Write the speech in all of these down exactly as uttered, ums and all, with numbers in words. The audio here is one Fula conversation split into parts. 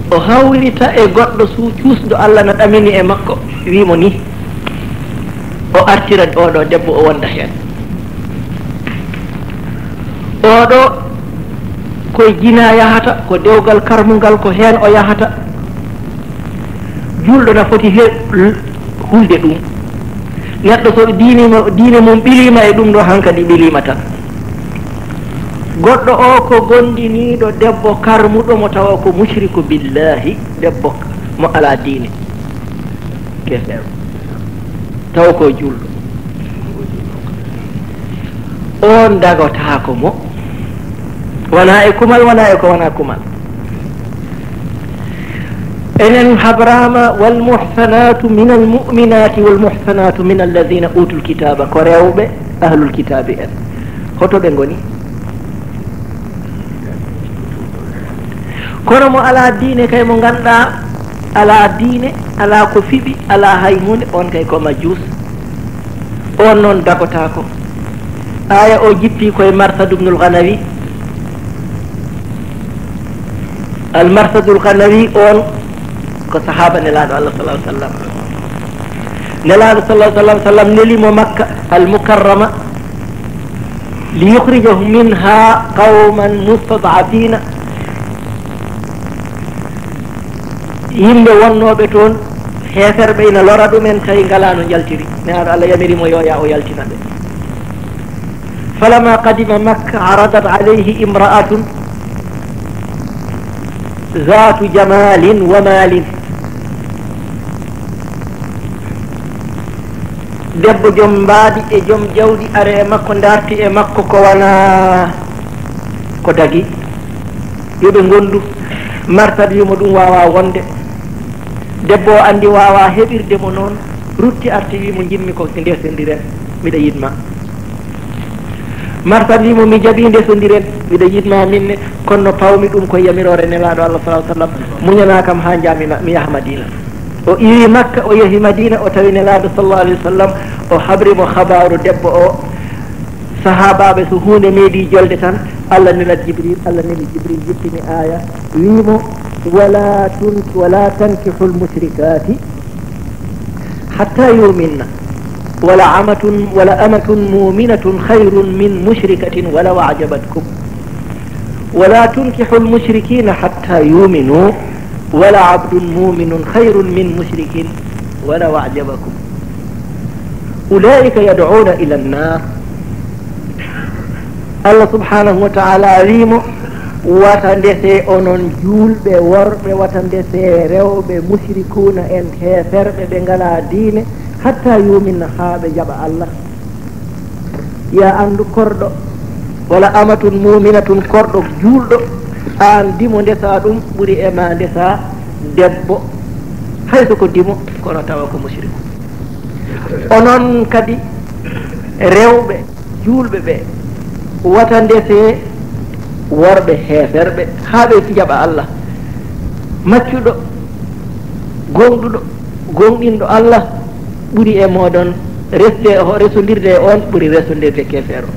o hawrita e goɗɗo su cuusɗo Allah no ɗamini e makko wimo ni o artira oɗo debbo o wonda hen oɗo koye jina yahata ko dewgal karmugal ko hen o yahata julɗo na foti hulde ɗum neɗɗo so diine diine mum ɓilima e ɗum ɗo hankadi ɓilima tan goɗɗo o ko gondiniɗo debbo karmuɗo mo tawa ko mushriku billahi debbo mo ala diine kefeero tawa ko julɗo on dagotako mo wona e kumal wona e ko wona kumal enen habrama walmuhsanatu min almuminati walmuhsanatu min alladina utul kitaba ko rewɓe ahlul kitabi en hoto ɓe goni kono mo ala diine kay mo ganduɗa ala diine ala ko fiɓi ala hay hunde on kay ko majjus on noon dagotako aya o jippi koye marsadu bnul ganawi al marsadul ganawi on ko sahaba nelaɗo Allah sallallahu alaihi wasallam nelaɗo sallallahu alaihi wasallam nelimo makka al mukarrama li yukhrijahum minha qauman mustad'afina yimɓe wonnoɓe toon heferɓe ina lora ɗumen tawi ngala no jaltiri neaɗo Allah yamirimo yoya o yaltina ɓe falama qadima makka aradat alayhi imra'atun zatu jamalin wa malin debbo joom mbaadi e joom jawdi are e makko darti e makko ko wana ko dagi yoɓe gondu martad wimo ɗum wawa wonde debbo o andi wawa heɓirde mo noon rutti arti wimo jimmi ko ndesodiren miɗa yidma martad wimo mi jaaɓi ndesodiren miɗa yidma minne kono pawmi ɗum koye yamirore nelaɗo Allah sallallahu alaihi wasallam muñana kam ha jami mi yaha Madina o iwi makka o yeehi Madina o tawi nelaɗo sallallahu alaihi wasallam o habrimo habaru debbo o sahabaɓe so hunde meeɗi jolde tan Allah nelat Jibril Allah neli Jibril jippini aya wimo wala tun wala tankihu lmushrikati hatta yuminna wala amatun wala amatun muminatun khayrun min mushrikatin walaw ajabatkum wala tunkihu lmushrikina hatta yuminu wala abdun muminun khayrun min mushrikin walaw ajabakum ulaika yad'una ila annar Allah subhanahu wa ta'ala wimo wata ndese onon julɓe worɓe wata ndese rewɓe mushrikuna en heferɓe ɓe ngala diine hatta yuminna ha ɓe jaɓa Allah ya andu korɗo wala amatun muminatun korɗo julɗo an dimo ndesa ɗum ɓuuri e ma ndesa debbo hayso ko dimo kono tawa ko mushriku onon kadi rewɓe julɓe ɓe wata ndese worɓe heferɓe ha ɓe jaɓa Allah maccuɗo gonɗuɗo gonɗinɗo Allah ɓuuri e moɗon resde resodirde e on ɓuuri resodirde kefero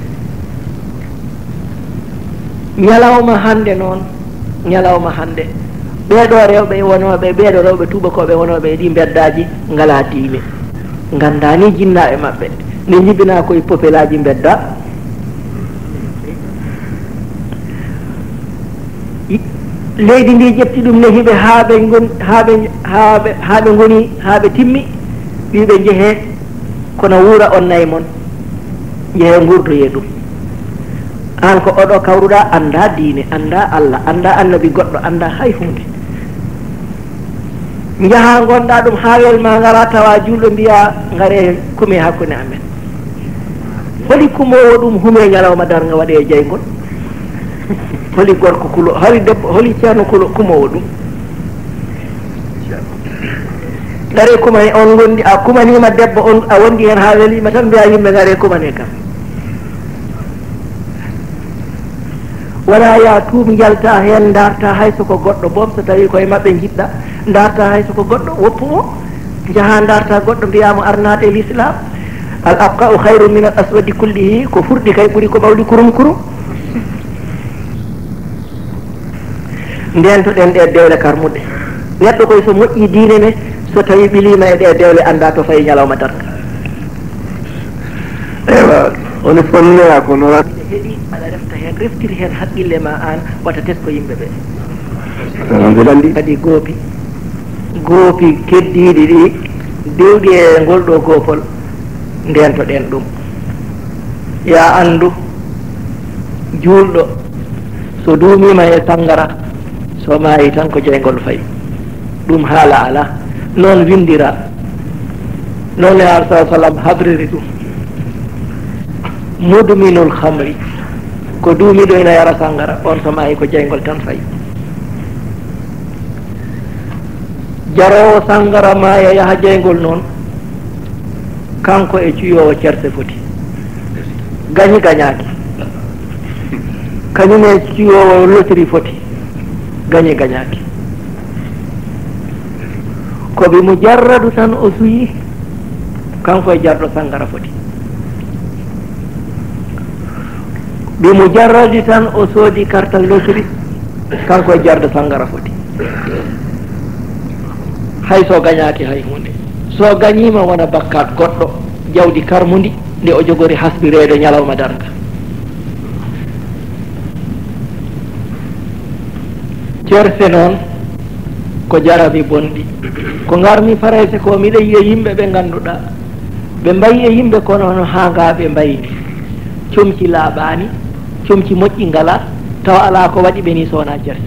ñalawma hande noon ñalawma hande ɓeɗo rewɓe wonoɓe ɓeɗo rewɓe tubakoɓe wonoɓe e ɗi beddaji ngala diine gandani jinna e mabɓe nde jibina koye popelaji bedda leydi ndi ƴefti ɗum nehiɓe haaɓe gon haaɓe haaɓe haaɓe goni haaɓe timmi wiɓe jeehe kono wuura on nayi moon jeehe gurdoye ɗum an ko oɗo kawruɗa anda diine anda Allah anda annabi goɗɗo anda hay hunde jaaha gonɗa ɗum ha welma gara tawa julɗo mbiya gare kume hakkude amen holi kumowo ɗum hume ñalawma darga waɗe e jaygol holi gorko kulo holi debbo holi ceerno kulo kumowo ɗum gare kumani on gondi a kumanima debbo on a wondi hen ha welima tan mbiya yimɓe gare kumane kam wona ya tuum jalta hen darta hayso ko goɗɗo boom so tawi koye mabɓe jiɗɗa darta hayso ko goɗɗo woppu o jaaha darta goɗɗo mbiyamo arnade l'islam al abqa'u khayru min al aswadi kullihi ko furɗi kay ɓuuri ko ɓawɗi kurum kurum ndentoɗen ɗe dewle karmuɗe neɗɗo koye so moƴƴi diine ne so tawi ɓilima e ɗe dewle anda to fayi ñalawma darga ewa ono fonnoya ko noon heeɗi aɗa refta hen reftiri hen haqqille ma an wata tesko yimɓe ɓe mbiɗandi kadi goopi goopi keddiɗi ɗi dewɗi e ngol ɗo goopol ndentoɗen ɗum ya andu juulɗo so duumima e sangara so maayi tan ko jeygol fayi ɗum haala ala noon windira noon e ar sa sallam habriri ɗum mudminul hamri ko duumiɗo ina yara sangara on so maayi ko jeygol tan fayi jarowo sangara maaya yaha jeygol noon kanko e cuyowo cerse foti gañi gañaki kañum e cuyowo lotiri foti gañi gañaki ko ɓe mo jarradu tan o suyi kanko e jarɗo sangara foti ɓe mo jarradi tan o soodi kartal lotiri kanko e jarɗo sangara foti hay so gañaki hay hunde so gañima wona bakkat goɗɗo jawdi karmudi nde o jogori hasbirede ñalawma darga cerse noon ko jarami bonɗi ko garmi farayse ko miɗa yiya yimɓe ɓe ganduɗa ɓe mbayi e yimɓe kono no hanga ɓe mbayni comci laaɓani comci moƴƴi ngala tawa ala ko waɗi ɓe ni sowona cerse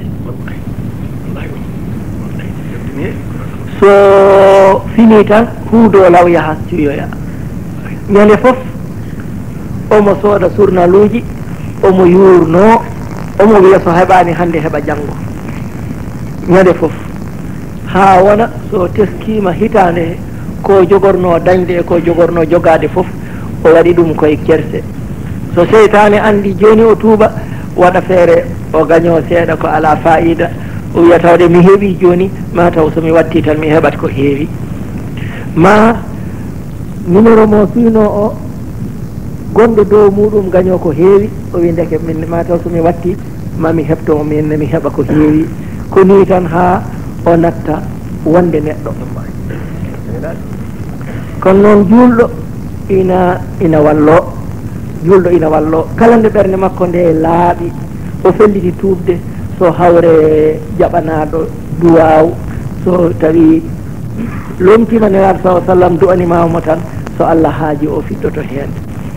so fini tan huudo law yaha cuyoya ñande foof omo sooda surnaluji omo yurno omo wiya so heɓani hande heɓa janggo ñande foof ha wona so teskima hitande ko jogorno dañde e ko jogorno jogade foof o waɗi ɗum koye cerse so seytane andi joni o tuuba waɗa feere o gaño seeɗa ko ala fa'ida o wiya tawde mi heeɓi joni ma taw somi watti tan mi heɓat ko heewi ma numéro mo fino o gonɗo dow muɗum gaño ko heewi o wi ndeke min ma taw somi watti mami heɓto min mi heɓa ko heewi ko ni tan ha o natta wonde neɗɗo kono noon juulɗo ina ina wallo juulɗo ina wallo kala nde ɓernde makko nde laaɓi o felliti tuubde so hawre jaɓanaɗo duwaw so tawi lomtima nelaɗo sa sallam du'animamo tan so Allah haaji o fiɗɗoto hen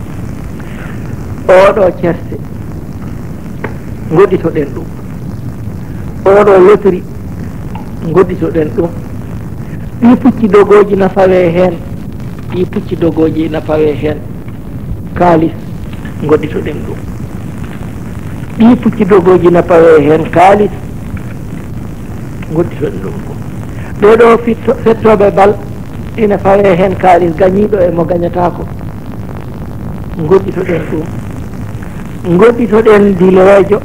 oɗo cerse goɗɗitoɗen ɗum oɗo lotiri goɗɗitoɗen ɗum ɗi pucci dogoji nafawe hen ɗi pucci dogoji nafawe hen kalis goɗɗitoɗen ɗum ɗi pucci dogoji nafawe hen kalis goɗɗitoɗen ɗum ɓeɗo fettoɓe bal ina fawe hen kalis gañiɗo e mo gañatako goɗɗitoɗen ɗum goɗɗitoɗen dilejo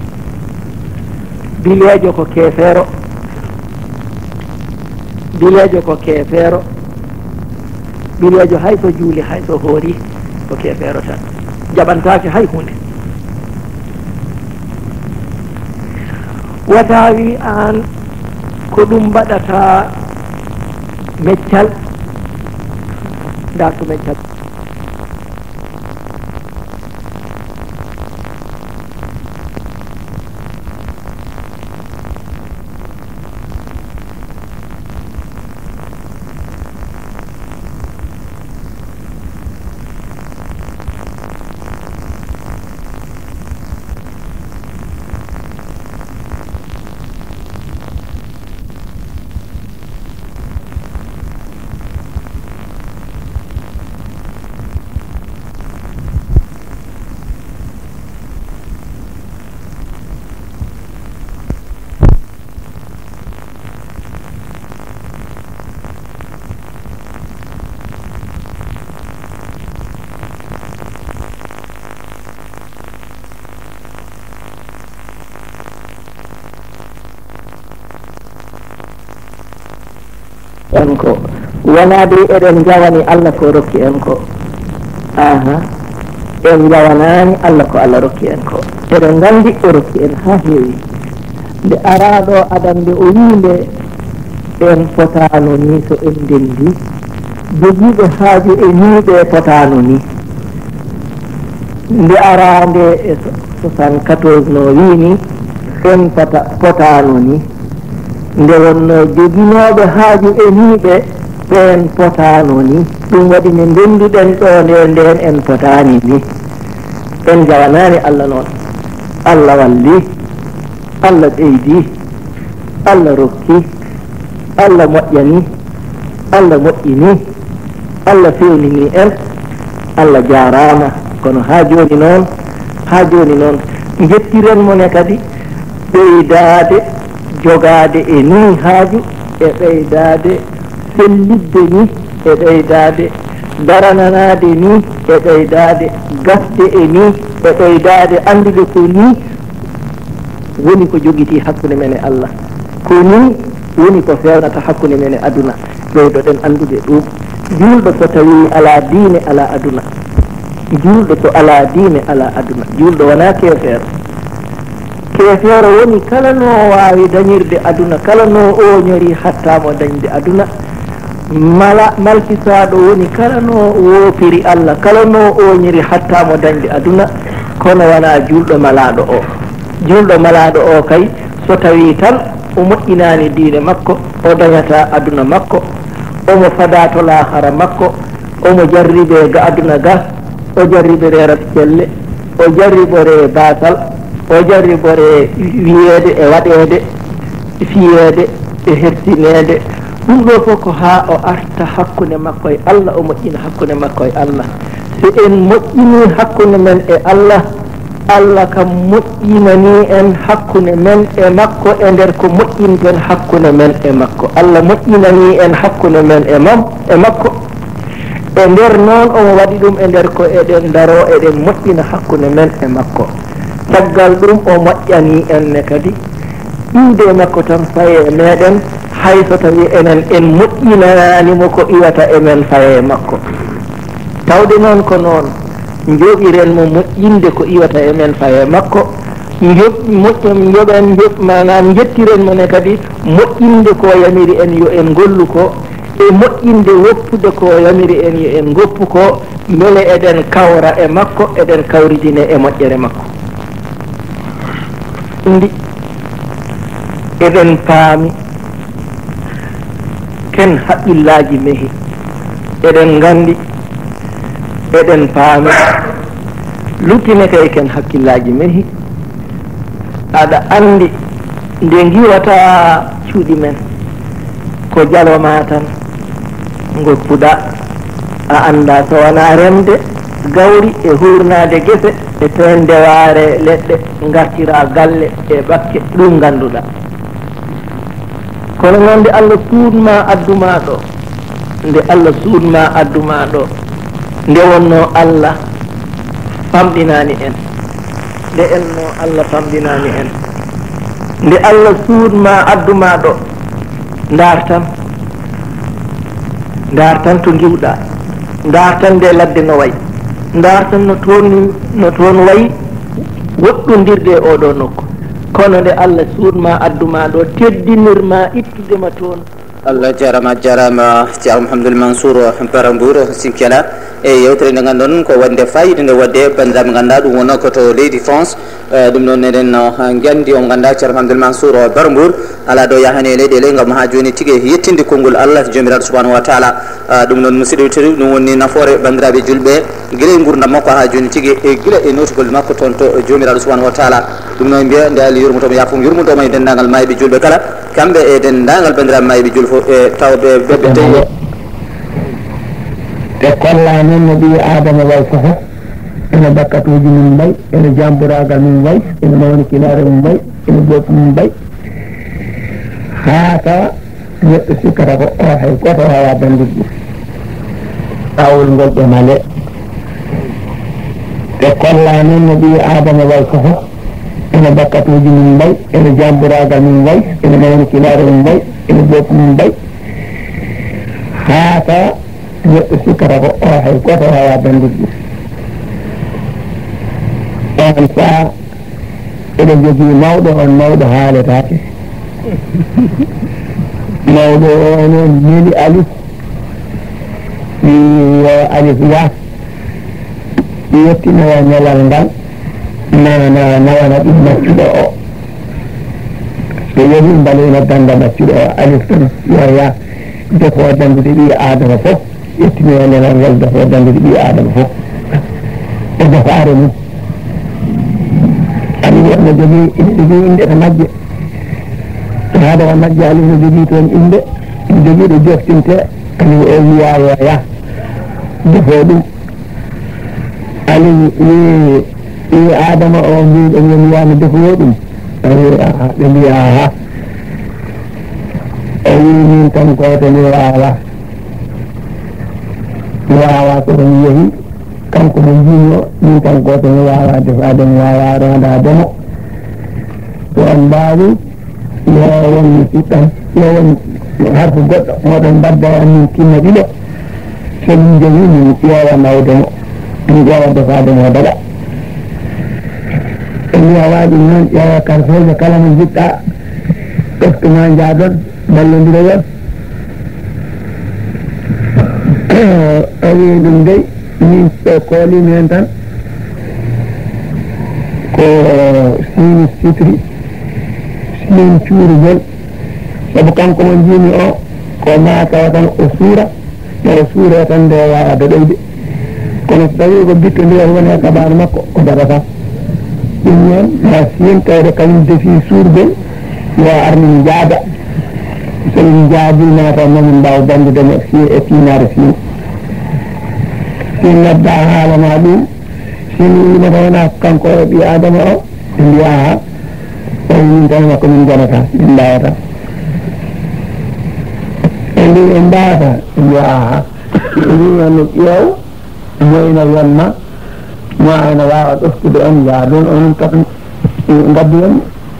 dilejo ko keefeero dilejo ko keefeero dilejo hay so juuli hay so hoori ko keefeero tan jaɓantake hay hunde watawi an ko ɗum mbaɗata meccal nda ko meccal en ko wona de eɗen jawani Allah ko rokki en ko aha en jawanani Allah ko Allah rokki en ko eɗen gandi o rokki en ha heewi nde araɗo adande o winde en potano ni so en ndendi jogiiɓe haaju e niiɓe potano ni nde arande e soixante-quatorze no wini en pota potano ni nde wonno joginoɓe haaju e niiɓe ɓen potano ni ɗum waɗi ne ndenduɗen ɗo nde nden en potani ni en jawanani Allah noon Allah walli Allah ɓeydi Allah rokki Allah moƴƴani Allah moƴƴini Allah fewnini en Allah jarama kono ha joni noon ha joni noon jettiren mone kadi ɓeydade jogade e ni haaju e ɓeydade sellidde ni e ɓeydade darananade ni e ɓeydade gasde e ni e ɓeydade andude ko ni woni ko jogiti hakkude men e Allah ko ni woni ko fewnata hakkude men e aduna ɓeydoɗen andude ɗum julɗo so tawi ala diine ala aduna julɗo so ala diine ala aduna julɗo wona kefeero kefeero woni kala no wawi dañirde aduna kala no oñori hattamo dañde aduna mala malkisaɗo woni kala no woopiri Allah kala no oñiri hattamo dañde aduna kono wona julɗo malaɗo o julɗo malaɗo o kay so tawi tan o moƴƴinani diine makko o dañata aduna makko omo fada to lahara makko omo jarribe ga aduna ga o jarribere rat celle o jarribore basal o jarribore wiyede e waɗede fiyede e hersinede ɗum ɗo fof ko ha o arta hakkude makko e Allah o moƴƴina hakkude makko e Allah so en moƴƴini hakkude men e Allah Allah kam moƴƴinani en hakkude men e makko e nder ko moƴƴinten hakkude men e makko Allah moƴƴinani en hakkude men e mam e makko e nder noon omo waɗi ɗum e nder ko eɗen daro eɗen moƴƴina hakkude men e makko caggal ɗum o moƴƴani en ne kadi iwde makko tan faye e meɗen hay so tawi enen en moƴƴinanimo ko iwata emen faye makko tawde noon ko noon joɓiren mo moƴƴinde ko iwata emen faye makko moƴƴam joɓen manam jettiren mo ne kadi moƴƴinde ko yamiri en yo en gollu ko e moƴƴinde woppude ko yamiri en yo en goppu ko beele eɗen kawra e makko eɗen kawridine e moƴƴere makko ndi eɗen paami ken haqqillaji mehi eɗen gandi eɗen paami luttine kay ken hakkillaji mehi aɗa andi nde giwata cuuɗi men ko jaloma tan goppuɗa a anda so wona remde gawri e hurnade gese e tendeware leɗɗe gartira galle e bakke ɗum ganduɗa kono noon nde Allah suudma adduma ɗo nde Allah suudma adduma ɗo nde wonno Allah famɗinani en nde enno Allah famɗinani en nde Allah suudma adduma ɗo dartan dartan to giwɗa dartan nde ladde no wayi dartan no toon no toon wayi woɗɗodirde e oɗo nokku kono nde Allah suudma adduma ɗo teddinirma ittudema toon Allah jarama jarama Ceerno Mouhamadoul Mansour Barambour Sinkela e yewtere nde ganduɗon ko wonde fayida nde wadde bandiraɓe ganduɗa ɗum wonno koto leydi France ɗum noon eɗen gandi o ganduɗa Ceerno Mouhamadoul Mansour Barambour ala ɗo yahani e leyɗele gam ha joni tigui yettinde konngol Allah jomiraɗo subahanahu wa taala ɗum noon musidɗo tiri ɗum woni nafoore bandiraɓe julɓe guila e gurdam makko ha joni tigui e guila e notugol makko toon to jomiraɗo subahanahu wa taala ɗum noon mbiya nde ali yurmotomo yafum yurmotomo e dendagal mayɓe julɓe kala kamɓe e dendagal bandiraɓe mayɓe julɓe fof e tawɓe ɓeɓɓe tawi te kolla noon no ɓii adama way fofof ene bakkatuji mum mbay ene jamburagal mum way ene mawnikilare mum mbay ene ɓoɓi mum mbay haa tawa neɗɗo sikkata ko o hay goto wawa bandidɗum awol ngol ƴemale te kolla noon no ɓii adama way fofof ene bakkatuji mum mbay ene jamburagal mum way ene mawnikilare mum mbay ene ɓoɓi mum mbay haa tawa neɗɗo sikkata ko o hay goto wawa bandidɗum on saa eɗen jogii mawɗo on mawɗo haaletaake mawɗo o noon neli alif mi yo alif ya yettinoya ñalal ngal nana nawana ɗum maccuɗo o so yehi mbalina danda maccuɗo o alif tan yo ya defo dandude ɓi adama fof yettinoya ñalal ngal defo dandude ɓi adama fof e defaare mum ali wonno jogii ine jogii inde to majje haadama majje ali no jogii toon inde ine jogii ɗo joftinte ali o wiya yo ya defo ɗum ali wi wi adama o mbiɗo min wiyano defoyo ɗum ɓe mbiya ha o wi min tan koto mi wawa mi wawa koto mi yeehi kanko mo jiño min tan koto mi wawa defade mi wawa rondademo so on mbawi yo won mi siɗɗan yo won harfu goɗɗo moɗon mbadda an min tinna ɗiɗo so min jeehi min ƴeewa nawdemo min ƴeewa defademo daɗa mi waɗi noon ƴeewa karfeje kala mo jiɗɗa ɓeftuma jaaɗon ballodiroyon o wi ɗum dey min ɓe koolimi hen tan ko sini sitri sin cuurugol saabu kanko mo jiimi o ko matawa tan o suura no o suure tan nde wawa daɗoyde kono so tawi ko bitto nde woni e kabaru makko ko daɗata ɗum noon ma sin tawde kañum defi suurdel yo armin jaada somin jaadi nata momin mbawa bandudemo fi e finare fin sin nodda haalama ɗum sin winata wona kanko ɓi adama o ɓe mbiya ha tawi min tan makko min jonata min mbawata e ndi en mbawata ɓe mbiya ha wiwano ƴeew moyna wonma mo ayna wawa ɗoftude on jaadon onon kat gaddi on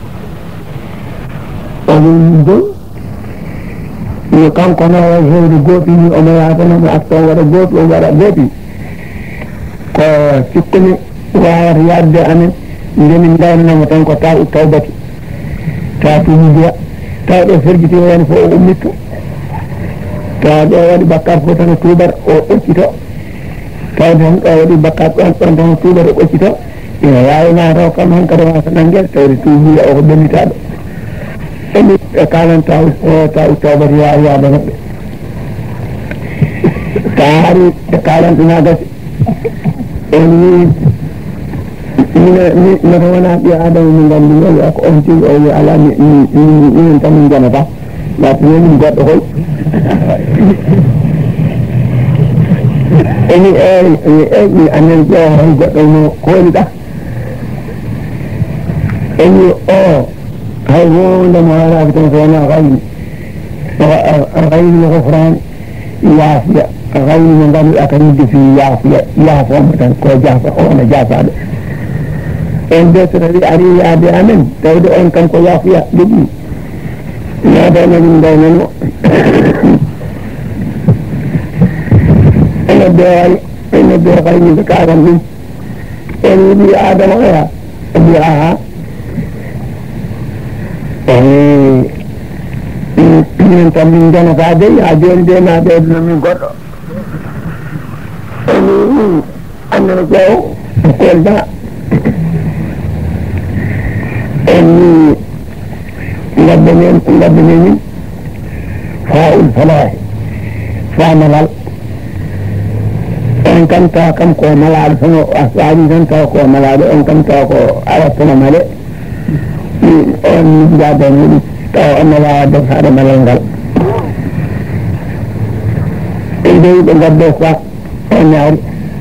o wini dow yo kanko no hewde goopi ni omo yatano mo acta on waɗa goopi on waɗa goopi ko sikkumi wawata yarde amen ndemin daynanamo tan ko taw tawbati ta tumidiya taw ɗo ferjiti hen fo o ummitto taw ɗo waɗi bakkar fo tan tuubat o ɓoccito taw tan ɗo waɗi bakkar ɗon ɗon tan tuubat o ɓoccito ina wawi nataw kam hankadi wasa nangel tawde tuubiya o ko ɓellitaɗo emi e kalan taw taw tawbati wawi yaade maɓɓe ta hari e kalantina gasi en wi mino wona ɓi adama min gandi o wiya ko on tigi o wi ala minen tan min janata watine min goɗɗo koy eni eyi eyi anen ƴeewa hay goɗɗo no kooliɗa eni o hay wondemo haraki tan so wona kayni kayni ko fran yaafiya kayni mo ganduɗa kañum defi yaafiya yaafoma tan ko jaafa ono jaafaɗo en de so tawi ari yaade amen tawde on kanko yaafiya ɗiɗi naadano ɗum daynano ene beewal ene beew kayni ɓe karan ɗum en wiɗi adama oya o mbi aha minen tan min janata dey ha joni de ma ɓeyduno min goɗɗo eni annene ƴeew o kolda eni gadde men gadde memin faul falahi fa malal on kam taw kam ko malaɗo tono a faami tan taw ko malaɗo on kam taw ko arattono male on jaada muɗum taw onno wawa defade malal ngal e ndewi ɓe gaddo fa o ñaari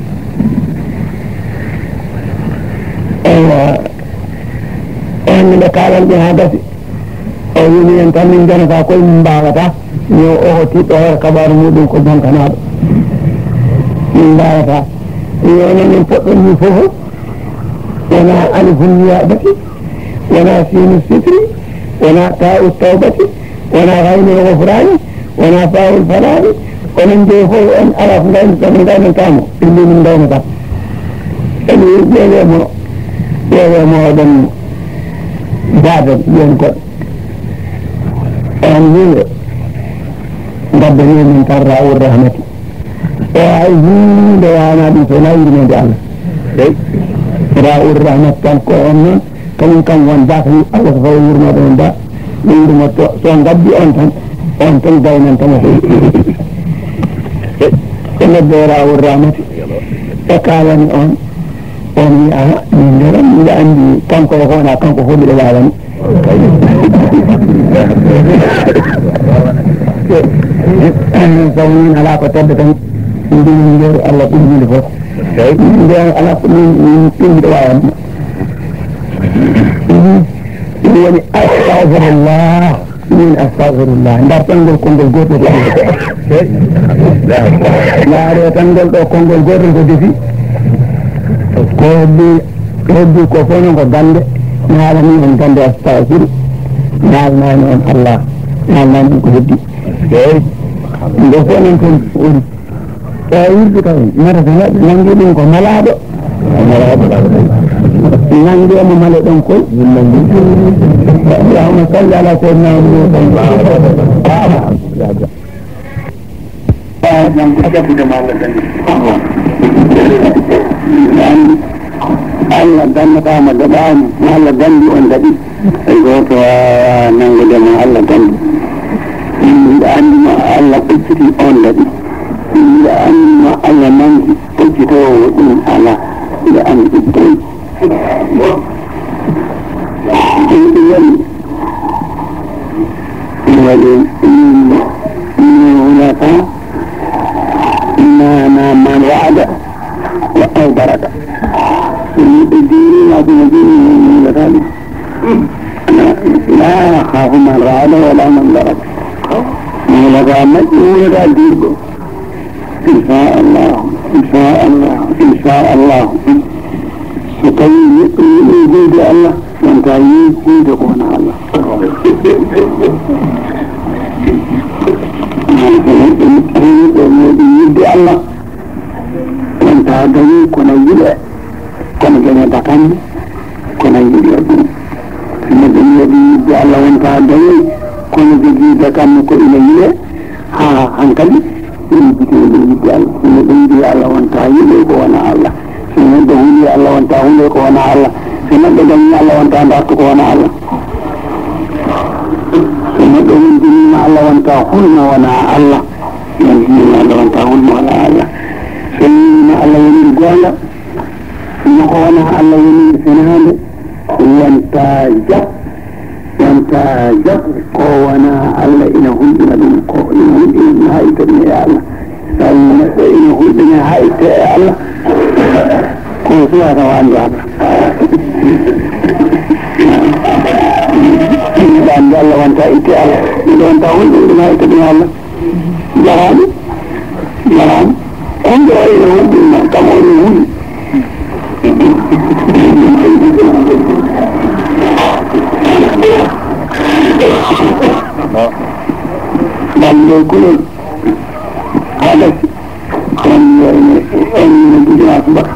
eywa on miɗe kalanɓe ha gasi o wimi en tan min janata koye min mbawata yo o tiɗɗo hoore kabaru muɗum ko jonkanaɗo min mbawata yona min poɗɗon ni fofo wona alifun wiyaɓati wona sinu sitri wona ta'u tawbati wona hayni gofrani wona fawul falani onon jeeyi fof on araf gayni kono gaynantamo ɓilli min gaynata ene ƴeewemo ƴeewemo oɗon jaada yen goɗɗo on wiwe gaddani min tan rawul rahmati o ay hunde wana ɗum so nawirmede Allah eyi rawul rahmati tan ko on noon kañum kam won baka Allah ko fawi wurmoɗo on ba ɓe wurmotto so gaddi on tan on tan gaynan tama e neddo rawul rahmati e kalani on on wi a min nderam mbiɗa andi kanko o wona kanko fof mbiɗa wawani saw min ala ko tedde tan ndin nder Allah ɓurmide fof nde ala ko min ɓurmide wawani ɗum woni astahfirullah min astahfirullah ndar tan ngol konngol gotel laare tan ngol ɗo konngol gotel ko defi ko heddi heddi ko fof noon ko gande naalani on gande astahfiru naalnani on Allah naalnani on ko heddi eyi nde fof noon toon woni e wirde taw matata neɗɗo nangi ɗum ko malaɗo malaɗo nanguemo male ɗon koy allahumma salli ala sayyidina Allah dannatama daɗani Allah dandi on daɗi e goto wawa nangudema Allah dandi mbiɗa andima Allah ɓocciti on daɗi mbiɗa andima Allah nangi ɓoccitowo ɗum ala mbiɗa andi ɗum toyi ɗum woni ɗum waɗi min hunaka nana man wa'ada wa awbaraka لا أخاف من رعد ولا من ضرب مولد مولد الديربو إن شاء الله إن شاء الله إن شاء الله سكوي يجيد الله وانت يجيد قونا الله يجيد الله وانت هدوي كنا يجيد kono jañata kamɓe kono yiɗi ɗum neɗɗo yiyaɗi yidde Allah wonta dañi kono jogiide kamɓe ko ina yiye ha hankadi ina jitiɗo yidde Allah so neɗɗo yiɗi Allah wonta yiɗe ko wona Allah so neɗɗo huuli Allah wonta huule ko wona Allah so neɗɗo dañi Allah wonta darto ko wona Allah so neɗɗo wontinima Allah wonta hulno wona Allah wontinima Allah wonta hulno wona Allah so yinima Allah woniri gonga ko wona Allah woni senade wonta jab wonta jab ko wona Allah ina hulɗina ɗum ko ina hulɗina ha ittane e Allah tawi neɗɗo ina hulɗina ha itte e Allah ko suwata wandi Allah ina andi Allah wonta itte Allah ina wonta hulɗina ɗum ha ittane e Allah jarani jarani onɗo ina hulɗina kam oni hulɗi dalle kulol haɗa enne budinas mbaka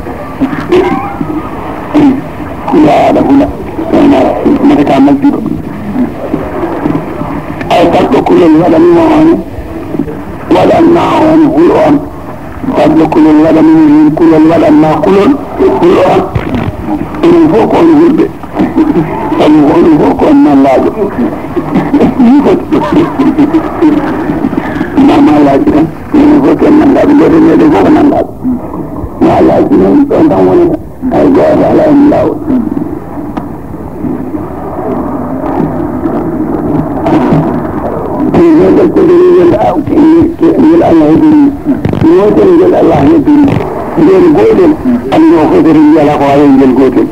yaɗa hula matata majjuɗo ay kalɗo kulol waɗanima on waɗanma on hul on kalɗo kulol waɗanima hin kulol waɗanma kulol hul on enen fof ko on hulɓe sabu onon fof ko on mallaɓe mamallaji tan enen fof ken nangaɓe goto meɗen fof ko nangaɓe mallaji noon ɗon tan wonata hay goto ala en lawol ngel kodiri ngel ngel Allah heddini wotel ngel Allah heddini ngel gotel andi o fotiri wiyala ko wawi ngel gotel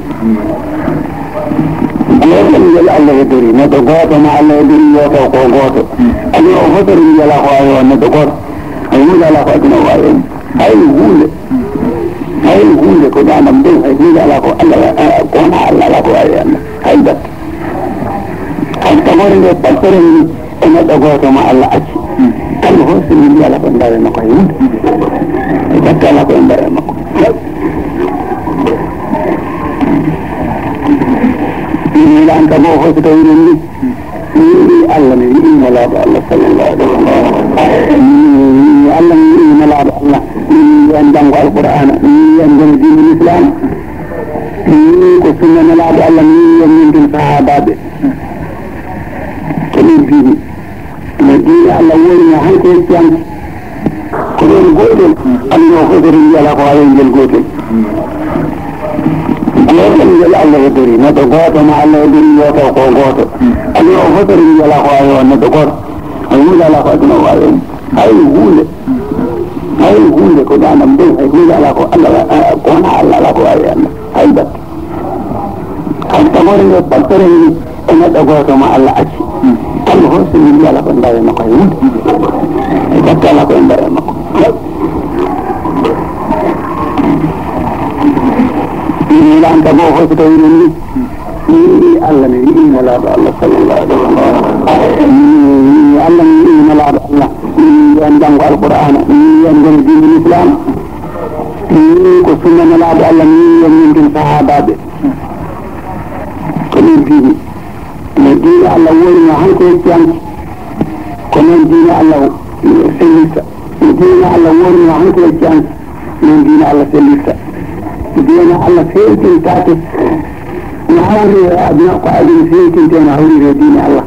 gotel ngel Allah heddiri neɗɗo goto ma Allah heddiri yoto ko goto andi o fotori wiyala ko wawi on neɗɗo goto hay hunde ala ko aduna wawi en hay hunde hay hunde ko ɗanam ɗum hay hunde ala ko Allah ko wona Allah ala ko wawi Allah hay batte hay tagore nde battere ndi e neɗɗo goto ma Allah acci kamɓe fof so min mbiya ala ko e ndawe makko hay hunde e batte ala ko e ndawe makko min lan ka mo ko to ni ni Allah ni ni mala Allah sallallahu alaihi wasallam ni Allah ni mala Allah ni yang jang Al-Qur'an ni yang jang din Islam ni ko sunna mala Allah ni yang min sahabat kini bi ni di Allah woni han ko tiam ko non godel Allah ko dari yalla ko ayen jel godel Allah jalla Allah dari na to goto ma Allah dari yo to ko goto Allah ko dari yalla ko ayen na to goto ayu yalla ko no ayen ay hunde ay hunde ko danam de ay yalla ko Allah ko na Allah ko ayen ay bat ay tamore no patore ni na to goto ma Allah acci Allah ko sin yalla ko ndaye mako hunde ay bakala ko ndaye mako ini lan ka mo ko to ni ni Allah ni ni mala Allah sallallahu alaihi wasallam ni Allah ni mala Allah ni yang jang Al-Qur'an ni yang jang din Islam ni ko sunna mala Allah ni yang min sahabat kini bi ni di Allah woni han ko tiam ko non di Allah selisa di Allah woni han ko tiam ni di Allah selisa دينا الله فيكن تاتي نحاولي أبناء قائدين فيكن دينا هولي دين الله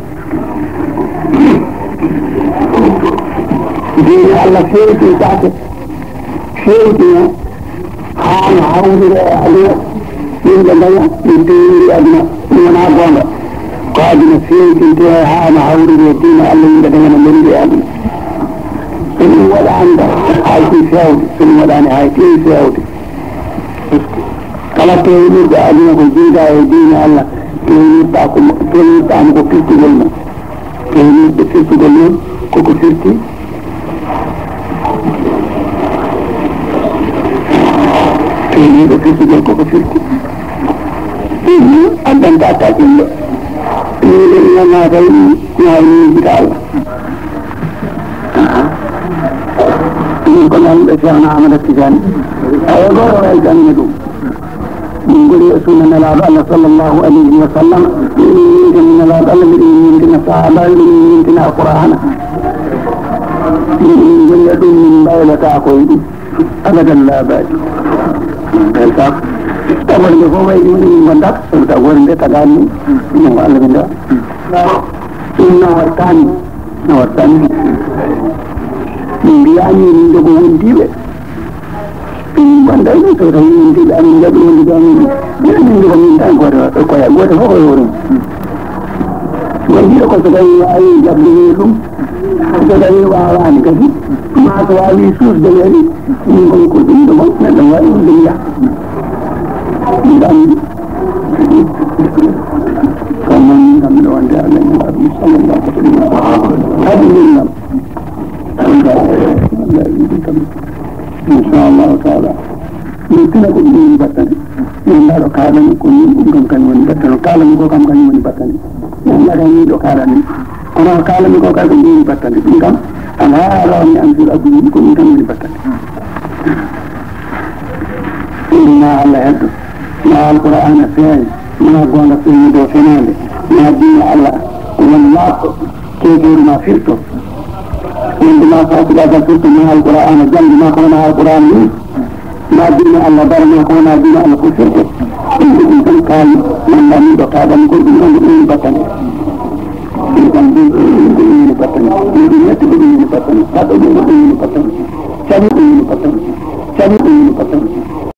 دين الله فيكن تاتي فيكن حان هولي أبناء من جمعية من دين أبناء من عبوانا قائدين فيكن دينا حان هولي دين الله من جمعية من دين أبناء إن ولا عندك هايتي سيودي إن ولا هايتي سيودي kala tewni da adina ko jinda e dina Allah tewni ta ko tewni ta ko fitti golma tewni be fitti golma ko ko fitti tewni be fitti golma ko ko fitti ni andan ta ta jinda ni ni na dai ni ni bidal ni ko nan be jana amana tijan ayo go ay jannedu نقول رسولنا الله صلى الله عليه وسلم من الله الله من من الصحابة من من القرآن من يد من بين تأكل أبدا لا بأس هلك أول يوم يجون من دك أول ده تجاني من الله من ده إن وطني وطني من بياني من دبوين ديله Bandai itu orang yang tidak menjadi menjadi yang menjadi minta kepada kaya kepada orang orang. Jadi kalau sedang ai jadi itu, sedang awan kasi, masa wali sus dari ini mengikut itu mana dengan dunia. Dan kamu kami doan dia yang Nabi Sallallahu Alaihi Wasallam. Alhamdulillah. Insyaallah taala itu nak ini batan yang ada kalan ko ni ngam kan woni batan kalan ko kam kan woni batan yang ada ni do kalan orang kalan ko kan woni batan ngam ana ara ni anjur abu ko ni kan woni batan inna ala yadu ma al-Qur'an fi ma qala fi do finale ma di ala wallahu kebir ma firto عندما فاتلا ذكرت من القرآن الجنب ما كنا القرآن ما دين الله بر ما كنا دين الله كفر إن كان من لم يدقى من كل من بطن إن كان من بطن من بطن من بطن هذا من بطن سبب من بطن سبب